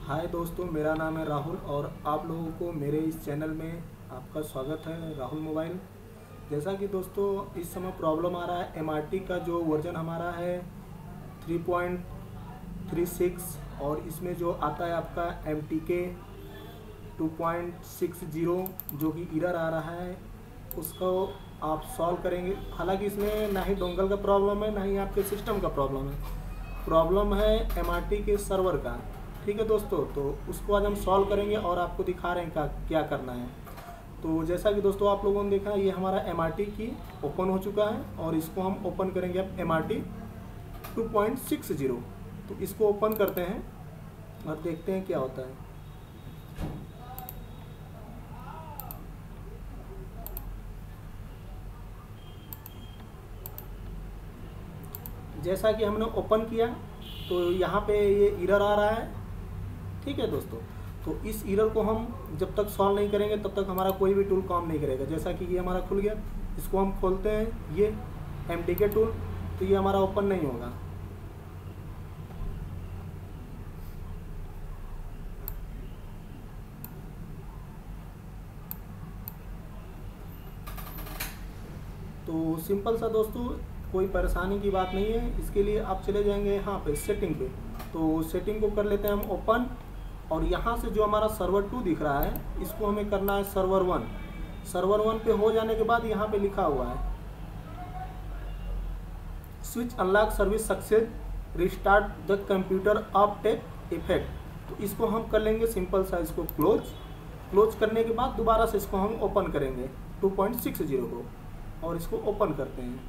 हाय दोस्तों, मेरा नाम है राहुल और आप लोगों को मेरे इस चैनल में आपका स्वागत है राहुल मोबाइल। जैसा कि दोस्तों इस समय प्रॉब्लम आ रहा है, एमआरटी का जो वर्जन हमारा है 3.36 और इसमें जो आता है आपका MTK 2.60 जो कि एरर आ रहा है, उसको आप सॉल्व करेंगे। हालांकि इसमें ना ही डोंगल का प्रॉब्लम है ना ही आपके सिस्टम का प्रॉब्लम है एमआरटी के सर्वर का। ठीक है दोस्तों, तो उसको आज हम सॉल्व करेंगे और आपको दिखा रहे हैं क्या करना है। तो जैसा कि दोस्तों आप लोगों ने देखा, ये हमारा एमआरटी की ओपन हो चुका है और इसको हम ओपन करेंगे अब एमआरटी 2.60। तो इसको ओपन करते हैं और देखते हैं क्या होता है। जैसा कि हमने ओपन किया तो यहाँ पे ये एरर आ रहा है। ठीक है दोस्तों, तो इस एरर को हम जब तक सॉल्व नहीं करेंगे तब तक हमारा कोई भी टूल काम नहीं करेगा। जैसा कि ये हमारा खुल गया, इसको हम खोलते हैं, ये MTK टूल, तो ये हमारा ओपन नहीं होगा। तो सिंपल सा दोस्तों, कोई परेशानी की बात नहीं है। इसके लिए आप चले जाएंगे यहाँ पे सेटिंग पे, तो सेटिंग को कर लेते हैं हम ओपन और यहाँ से जो हमारा सर्वर 2 दिख रहा है इसको हमें करना है सर्वर 1। सर्वर 1 पे हो जाने के बाद यहाँ पे लिखा हुआ है switch unlock service success restart the computer of take effect. तो इसको हम कर लेंगे सिंपल सा, इसको क्लोज करने के बाद दोबारा से इसको हम ओपन करेंगे 2.60 को और इसको ओपन करते हैं।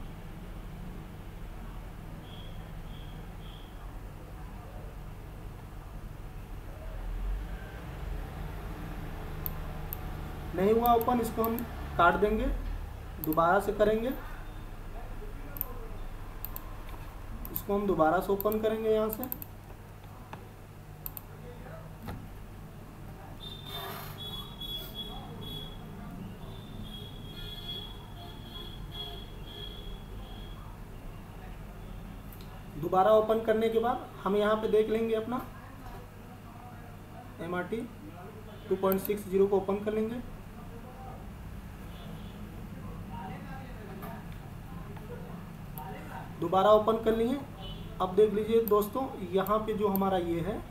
नहीं हुआ ओपन, इसको हम काट देंगे, दोबारा से करेंगे, इसको हम दोबारा से ओपन करेंगे यहाँ से। दोबारा ओपन करने के बाद हम यहाँ पे देख लेंगे अपना MRT 2.60 को ओपन कर लेंगे। दोबारा ओपन कर लिए। अब देख लीजिए दोस्तों, यहाँ पे जो हमारा ये है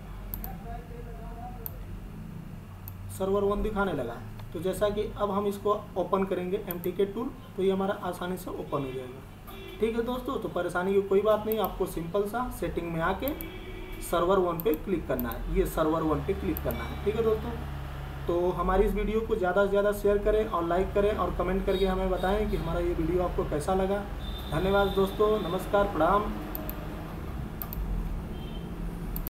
सर्वर 1 दिखाने लगा। तो जैसा कि अब हम इसको ओपन करेंगे MTK टूल, तो ये हमारा आसानी से ओपन हो जाएगा। ठीक है दोस्तों, तो परेशानी की कोई बात नहीं, आपको सिंपल सा सेटिंग में आके सर्वर 1 पे क्लिक करना है, ये सर्वर 1 पे क्लिक करना है। ठीक है दोस्तों, तो हमारी इस वीडियो को ज़्यादा से ज़्यादा शेयर करें और लाइक करें और कमेंट करके हमें बताएं कि हमारा ये वीडियो आपको कैसा लगा। धन्यवाद दोस्तों, नमस्कार, प्रणाम।